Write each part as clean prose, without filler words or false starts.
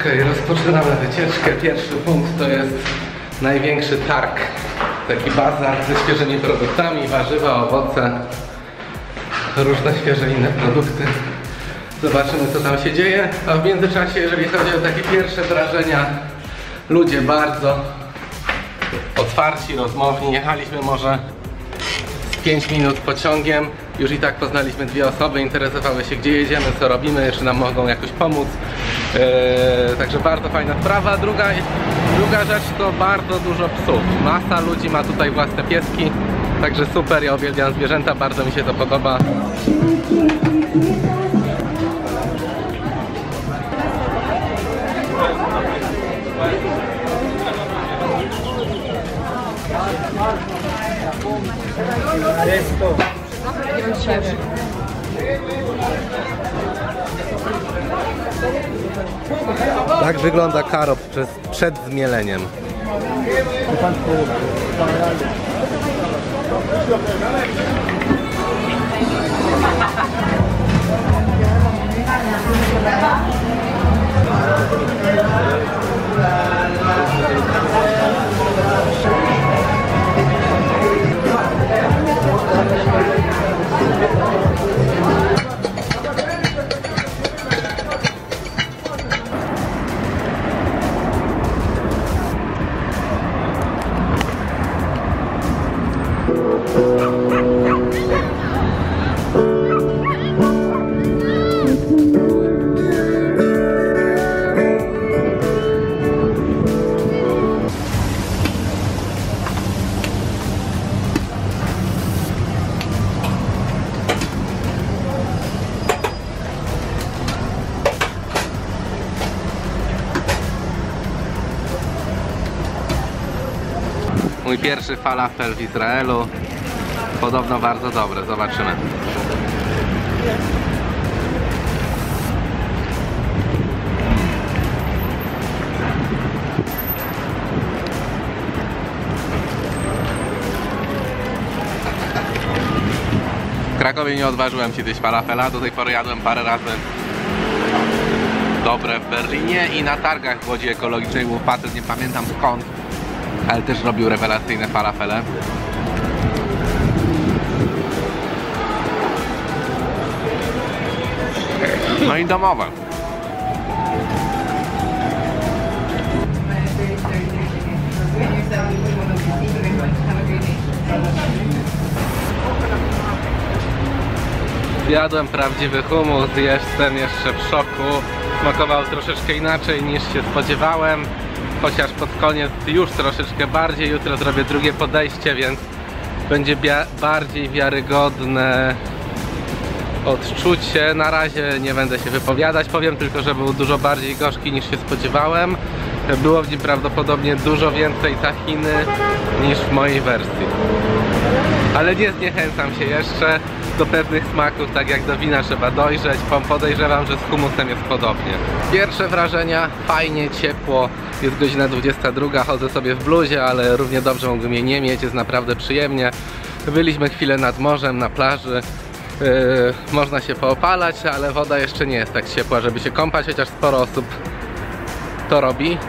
Okej, rozpoczynamy wycieczkę. Pierwszy punkt to jest największy targ. Taki bazar ze świeżymi produktami, warzywa, owoce, różne świeże inne produkty. Zobaczymy, co tam się dzieje. A w międzyczasie, jeżeli chodzi o takie pierwsze wrażenia, ludzie bardzo otwarci, rozmowni. Jechaliśmy może 5 minut pociągiem. Już i tak poznaliśmy dwie osoby, interesowały się, gdzie jedziemy, co robimy, czy nam mogą jakoś pomóc. Także bardzo fajna sprawa. Druga rzecz to bardzo dużo psów. Masa ludzi ma tutaj własne pieski. Także super, ja uwielbiam zwierzęta, bardzo mi się to podoba. Tak wygląda karop przed zmieleniem. Mój pierwszy falafel w Izraelu. Podobno bardzo dobre, zobaczymy. W Krakowie nie odważyłem się zjeść falafela, do tej pory jadłem parę razy dobre w Berlinie i na targach w Łodzi Ekologicznej był facet, nie pamiętam skąd, ale też robił rewelacyjne falafele. No i domowe. Zjadłem prawdziwy hummus, jestem jeszcze w szoku. Smakował troszeczkę inaczej niż się spodziewałem. Chociaż pod koniec już troszeczkę bardziej. Jutro zrobię drugie podejście, więc będzie bardziej wiarygodne odczucie. Na razie nie będę się wypowiadać, powiem tylko, że był dużo bardziej gorzki niż się spodziewałem. Było w nim prawdopodobnie dużo więcej tahiny niż w mojej wersji. Ale nie zniechęcam się jeszcze. Do pewnych smaków, tak jak do wina, trzeba dojrzeć. Podejrzewam, że z hummusem jest podobnie. Pierwsze wrażenia, fajnie, ciepło. Jest godzina 22, chodzę sobie w bluzie, ale równie dobrze mógłbym jej nie mieć, jest naprawdę przyjemnie. Byliśmy chwilę nad morzem, na plaży. Można się poopalać, ale woda jeszcze nie jest tak ciepła, żeby się kąpać, chociaż sporo osób to robi.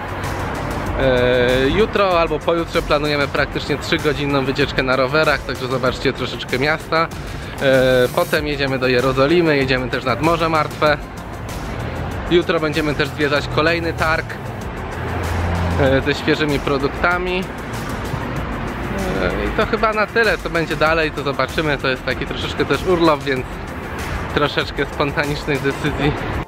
Jutro albo pojutrze planujemy praktycznie 3-godzinną wycieczkę na rowerach, także zobaczcie troszeczkę miasta. Potem jedziemy do Jerozolimy, jedziemy też nad Morze Martwe. Jutro będziemy też zwiedzać kolejny targ ze świeżymi produktami. I to chyba na tyle, co będzie dalej, to zobaczymy. To jest taki troszeczkę też urlop, więc troszeczkę spontanicznych decyzji